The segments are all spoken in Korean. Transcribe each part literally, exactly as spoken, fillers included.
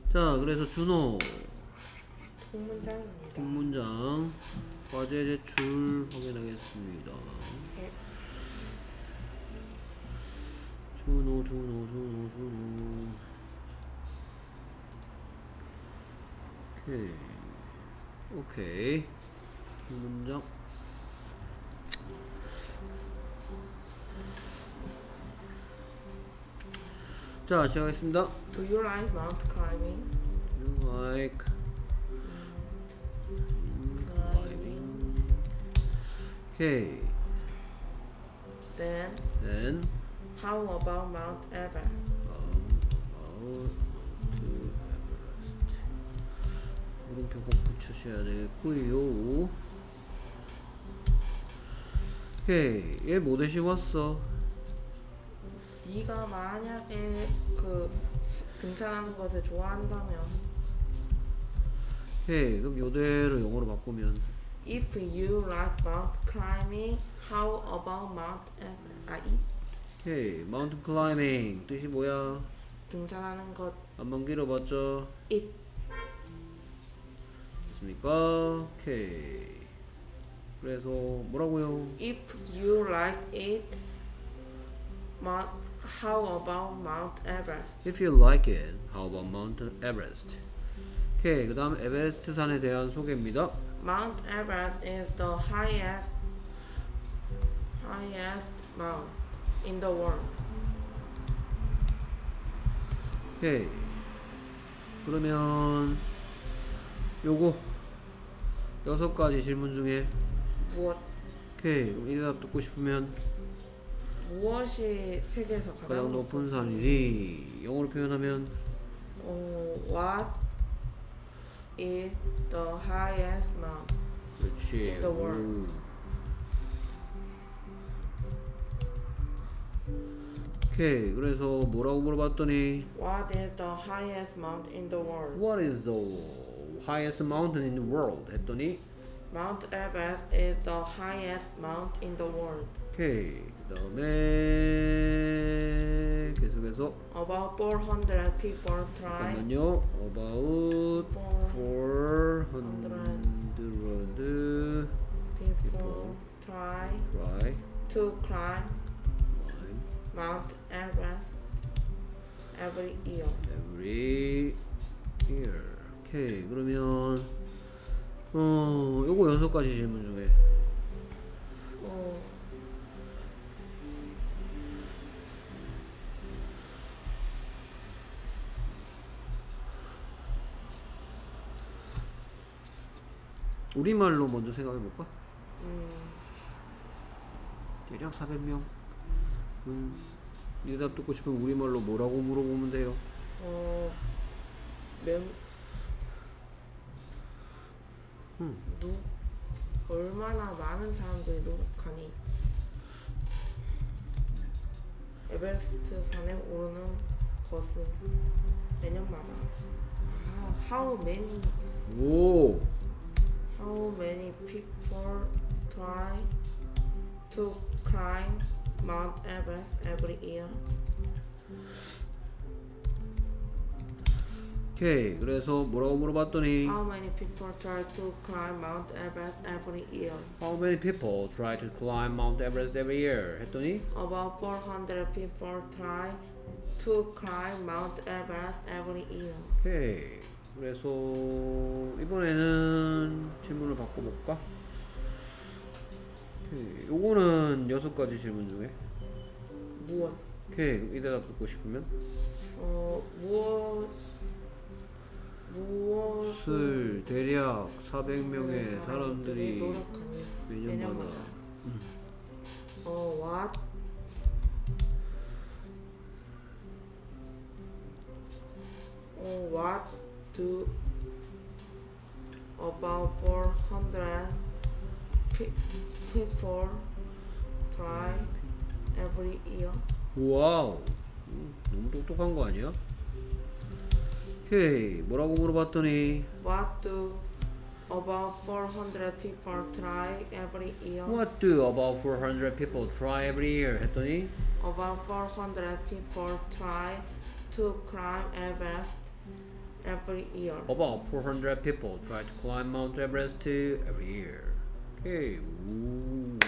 자, 그래서 준호 통문장입니다. 문장 과제 제출 확인하겠습니다. 네. 준호 준호 준호 준호 오케이 오케이 문장 자 시작하겠습니다. Do you like mount climbing? You like climbing. 오케이 Then then how about Mount Everest? about to Everest 물음표 꼭 붙여주셔야 되겠고요. 오케이 얘 뭐 대시고 왔어? 네가 만약에 그 등산하는 것을 좋아한다면 오케이 그럼 요대로 영어로 바꾸면 If you like mount climbing, how about Mount Everest? 아, 이 오케이 마운틴 클라이밍 뜻이 뭐야? 등산하는 것 한번 길어봤죠? it 됐습니까? 오케이 그래서 뭐라고요? If you like it, Mount, how about Mount Everest? If you like it, how about Mount Everest? 오케이 그 다음 에베레스트 산에 대한 소개입니다. Mount Everest is the highest highest mount in the world. 오케이 그러면 요거 여섯 가지 질문 중에 무엇 오케이 그럼 이 대답 듣고 싶으면 무엇이 세계에서 가장 가장 높은 산이지 영어로 표현하면 어, What is the highest mount? 그렇지 In the world. 오. 오케이 그래서 뭐라고 물어봤더니 What is the highest mount in the world? What is the highest mountain in the world? 했더니 Mount Everest is the highest mount in the world. 오케이 그 다음에 계속해서 About four hundred people try. 잠깐만요 about four hundred People try try to climb climb Mount Everest every year. every year 오케이 그러면 어 요거 여섯 가지 질문 중에 어, 우리말로 먼저 생각해 볼까? 음, 대략 사백 명. 음, 이 대답 듣고 싶으면 우리말로 뭐라고 물어보면 돼요? 어, 몇, 음, 누, 얼마나 많은 사람들이 노력하니 에베레스트 산에 오르는 것은 매년마다 아, how many 오, how many people try to climb Mount Everest every year? 오케이. 그래서 뭐라고 물어봤더니 How many people try to climb Mount Everest every year? How many people try to climb Mount Everest every year? 했더니 About four hundred people try to climb Mount Everest every year. 오케이. 그래서 이번에는 질문을 바꿔볼까? 오케이. 요거는 여섯 가지 질문 중에 무엇? 오케이. 그럼 이 대답 듣고 싶으면 어 무엇 무엇을 술 대략 사백 명의 사람들이 사람들이 노력하니 매년마다 매년마다. 어 what 어 what do about four hundred people try every year? 와우. 음, 너무 똑똑한 거 아니야? 오케이. 뭐라고 물어봤더니 What do about four hundred people try every year? What do about four hundred people try every year? 했더니 About four hundred people try to climb Everest every every year. About four hundred people try to climb Mount Everest every year. 오케이. 우,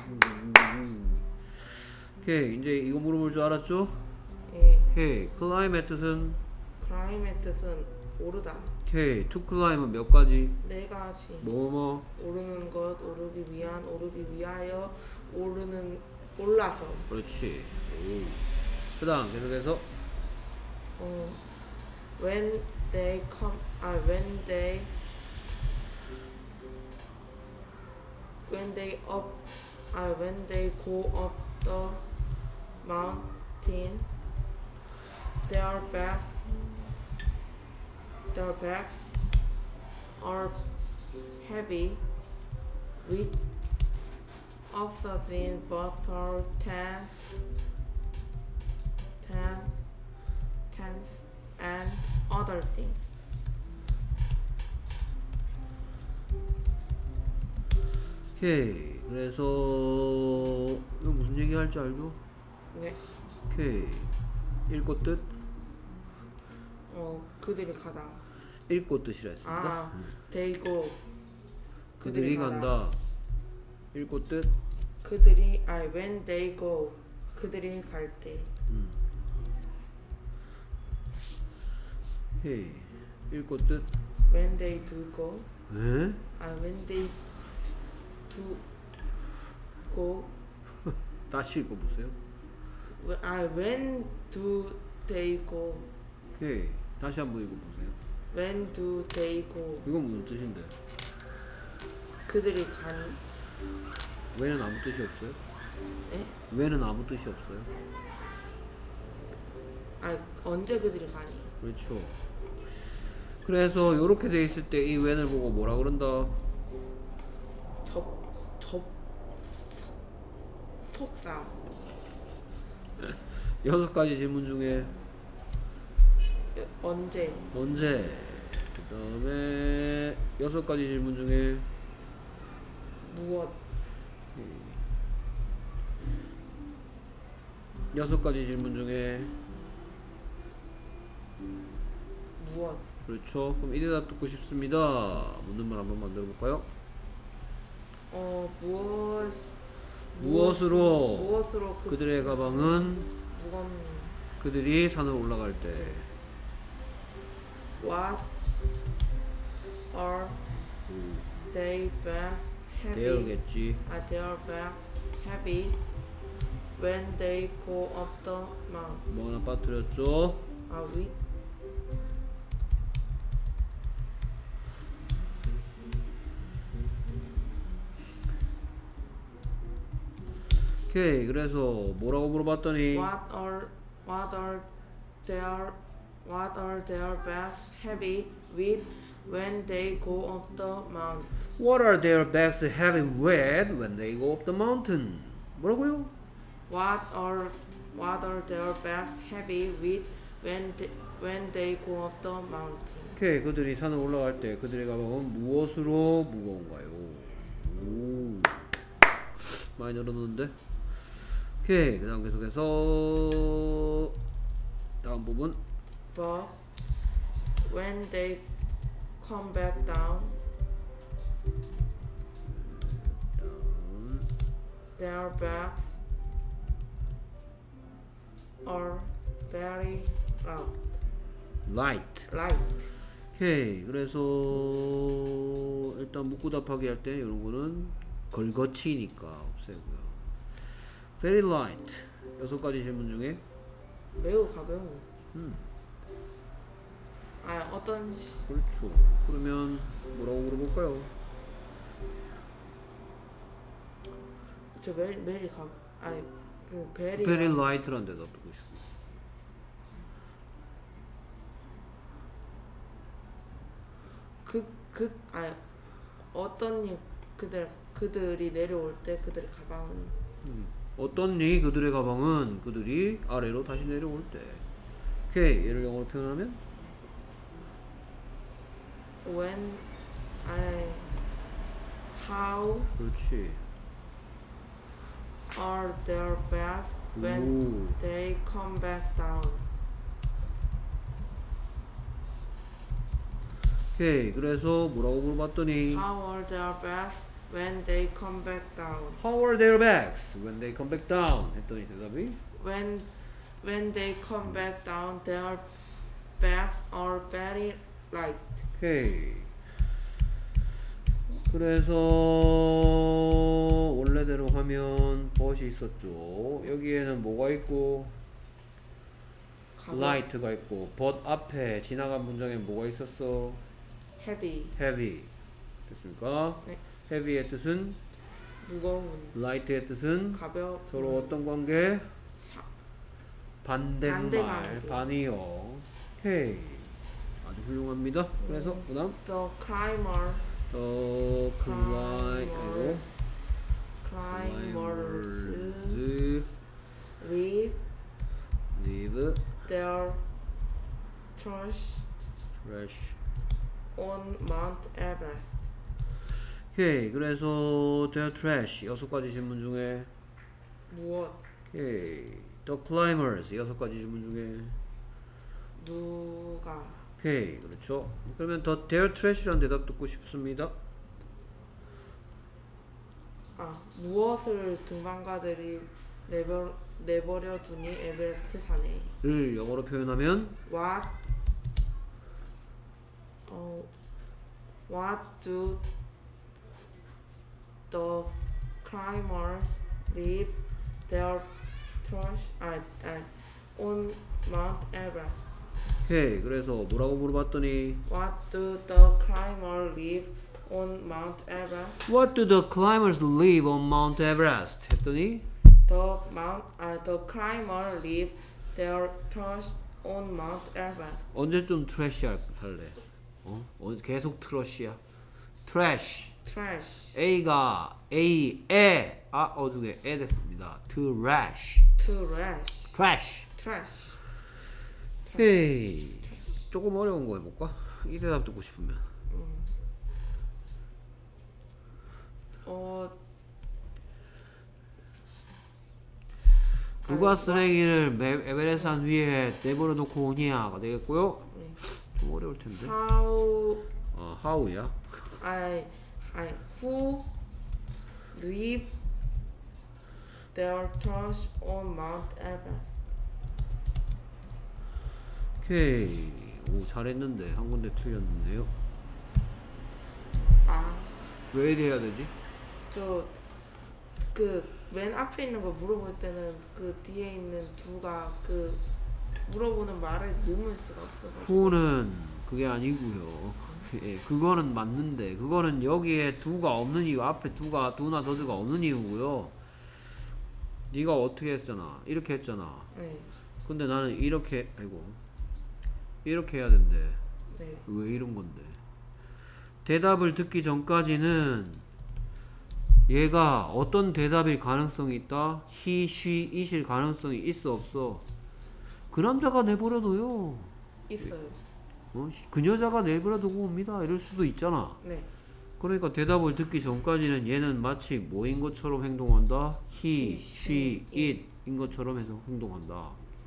오케이. 이제 이거 물어볼 줄 알았죠? 예. 오케이. climb의 뜻은 climb의 뜻은 오르다. 오케이. to climb은 몇 가지? 네 가지. 뭐 뭐? 오르는 것, 오르기 위한, 오르기 위하여, 오르는 올라서. 그렇지. 그다음 계속해서 어, when they come, 아 when they when they up, 아 when they go up the mountain, their back, their backs are heavy with oxygen, butter, tan, tan, tan, and other things. 오케이. 그래서 이거 무슨 얘기 할지 알죠? 네. 오케이. 읽고 뜻? 어 그들이 가다. 읽고 뜻이라 했습니다. 아, they go. 그들이 간다. 읽고 뜻? 그들이 아 when they go. 그들이 갈 때. 음. 오케이. 읽고 뜻? When they do go. 에? 아 when they do go. 다시 읽어보세요. 아 when do they go. 오케이. 다시 한번 읽어보세요. When do they go. 이건 무슨 뜻인데? 그들이 간. 왜는 아무 뜻이 없어요? 에? 왜는 아무 뜻이 없어요? 아 언제 그들이 가니? 그렇죠. 그래서 이렇게 돼 있을 때 이 when을 보고 뭐라 그런다? 접접 속사. 여섯 가지 질문 중에 언제? 언제? 그 다음에 여섯 가지 질문 중에 무엇? 여섯 가지 질문 중에 무엇? 그렇죠. 그럼 이 대답 듣고 싶습니다. 묻는 말 한번 만들어 볼까요? 어 무엇? 무엇으로 무엇으로 그, 그들의 가방은 무겁니? 그들이 산을 올라갈 때 What are they back heavy? 대열겠지. Are their back heavy when they go up the mountain? 뭐 하나 빠뜨렸죠? Are we? 오케이. 그래서 뭐라고 물어봤더니 What are what are their what are their backs heavy with when they go up the mountain? What are their bags having wet when they go up the mountain? 뭐라고요? What are what are their backs heavy with when they, when they go up the mountain? 오케이. 그들이 산을 올라갈 때 그들의 가방은 무엇으로 무거운가요? 오. 많이 늘어놓는데? 오케이. 그 다음 계속해서 다음 부분. But when they come back down, 다음. their backs are very loud, Light. light. 오케이. 그래서 일단 묻고 답하기 할 때 이런 거는 걸거치니까 없애고요. Very light. 여섯 가지 질문 중에 매우 가벼운. 음, 아 어떤 시- 그렇죠. 그러면 뭐라고 물어볼까요? 저 메리 메리 가 아니 그 베리 Very light란 대답 듣고 싶어. 그그 아니 어떤 일 그들 그들이 내려올 때 그들의 가방은 음. 어떻니 그들의 가방은 그들이 아래로 다시 내려올 때. 오케이. 얘를 영어로 표현하면 when I how 그렇지. are their bags when 오. they come back down? 오케이. 그래서 뭐라고 물어봤더니 How are their bags when they come back down? How are their bags when they come back down? 했더니 대답이 When when they come back down, their bags are very light. 오케이. 그래서 원래대로 하면 but이 있었죠. 여기에는 뭐가 있고 가벼- light가 있고 but 앞에 지나간 문장에 뭐가 있었어? heavy, heavy. 됐습니까? 네. heavy의 뜻은 무거운, light의 뜻은 가벼, 서로 어떤 관계? 사- 반대말, 반대관계. 반이요. 오케이. 아주 훌륭합니다. 그래서 그 다음 The climber, 더 클라이 그리고 climbers climbers leave leave their trash trash. on Mount Everest. 오케이. 그래서 their trash 여섯 가지 질문 중에 무엇, 오케이. the climbers 여섯 가지 질문 중에 누가, 오케이. 그렇죠. 그러면 더 their trash라는 대답 듣고 싶습니다. 아 무엇을 등반가들이 내버 내버려 두니 에베레스트 산에. 를 영어로 표현하면 What 어 What do the climbers leave their trash 아, 아, on Mount Everest? 오케이. 그래서 뭐라고 물어봤더니 What do the climbers leave on Mount Everest? What do the climbers leave on Mount Everest? 했더니 The Mount 아, the climbers leave their trash on Mount Everest. 언제쯤 트래시 할- 할래? 어? 어? 계속 트러시야. 트래시. Trash, A가 A에 아 어중에 에 됐습니다. trash. trash, trash. trash. 헤이. 조금 어려운 거 해볼까? 이 대답 듣고 싶으면. 어 누가 아니, 쓰레기를 메- 에베레스트 산 위에 내버려 놓고 오냐가 되겠고요. 네. 좀 어려울 텐데. How 어, how야? I I who leave their trash on Mount Everest? 오케이. 오, 잘했는데 한 군데 틀렸는데요. 아, 왜 이래 해야 되지? 저 그 맨 앞에 있는 거 물어볼 때는 그 뒤에 있는 두가 그 물어보는 말을 넣을 수가 없어서. who는 그게 아니고요. 예, 그거는 맞는데 그거는 여기에 두가 없는 이유, 앞에 두가 두나 더즈가 없는 이유고요. 네가 어떻게 했잖아. 이렇게 했잖아. 네, 근데 나는 이렇게 아이고 이렇게 해야 된대. 네, 왜 이런 건데? 대답을 듣기 전까지는 얘가 어떤 대답일 가능성이 있다? he, she, it일 가능성이 있어 없어? 그 남자가 내버려둬요. 있어요. 어? 그 여자가 내버려두고 옵니다. 이럴 수도 있잖아. 네, 그러니까 대답을 듣기 전까지는 얘는 마치 뭐인 것처럼 행동한다? he, He, she, she, it 인 것처럼 해서 행동한다.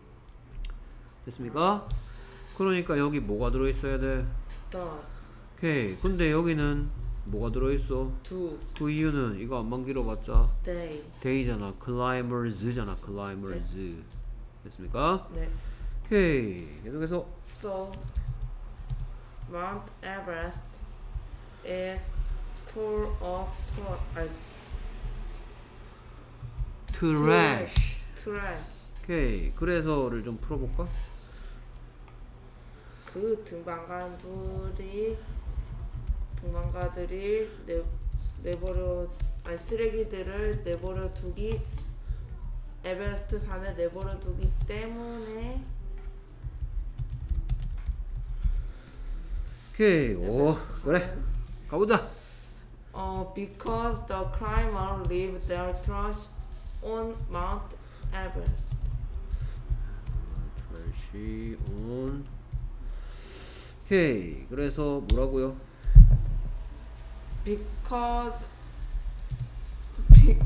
됐습니까? 그러니까 여기 뭐가 들어있어야 돼? does, 오케이. 근데 여기는 뭐가 들어있어? do, 그 이유는 이거 안만 길어봤자 they. day잖아. climbers잖아. climbers. 됐습니까? 네. 오케이. 계속해서 So Mount Everest is full of trash. trash. trash. 오케이. 그래서를 좀 풀어볼까? 그 등반가들이 등반가들이 내 내버려 아니 쓰레기들을 내버려 두기 에베레스트 산에 내버려 두기 때문에 오케이. 오, 그래. 가보자. 어 because the climbers leave their trash on Mount Everest. 다시 on. 오케이. 그래서 뭐라고요? Because be-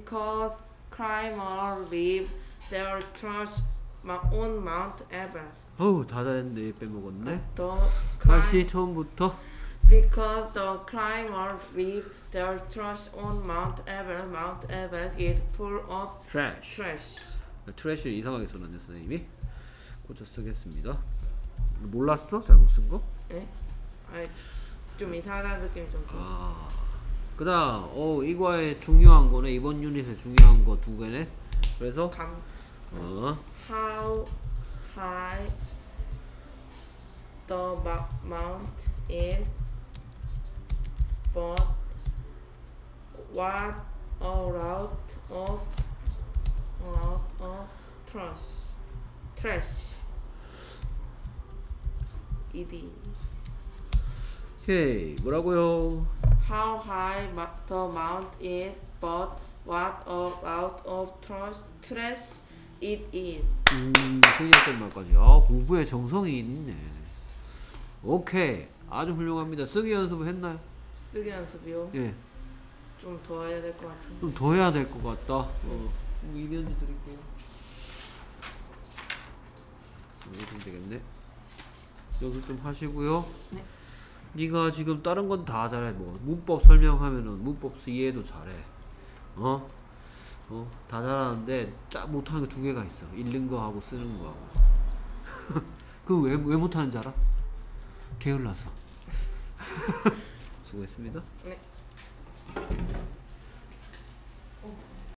because climbers leave their trash ma- on Mount Everest. 어우 다 잘했는데 빼먹었네. The 다시 climb, 처음부터. because the climber leave their trash on Mount Everest. Mount Everest is full of trash. trash. 트래쉬를 이상하게 써놨네 선생님이. 고쳐 쓰겠습니다. 몰랐어? 잘못 쓴 거? 예? 아이, 좀 이상하다는 느낌이 좀 들어. 아, 그다음 어 이거에 중요한 거네. 이번 유닛에 중요한 거 두 개네. 그래서 감, 어 how high the ma- mount is, but what a lot of a lot of trash trash ed. 오케이 뭐라고요? How high ma- the mount is, but what a lot of trash trash it is. 음 생략된 말까지. 아 공부에 정성이 있네. 오케이 아주 훌륭합니다. 쓰기 연습을 했나요? 쓰기 연습이요? 예. 좀 더 해야 될 것 같은데. 좀 더 해야 될 것 같다. 어. 이면지 드릴게요. 이거 좀 되겠네. 연습 좀 하시고요. 네. 네가 지금 다른 건 다 잘해. 뭐 문법 설명하면은 문법 이해도 잘해. 어? 어? 다 잘하는데 짜 못하는 거 두 개가 있어. 읽는 거 하고 쓰는 거 하고. 그거 왜, 왜 못하는지 알아? 게을러서. 수고했습니다. 네.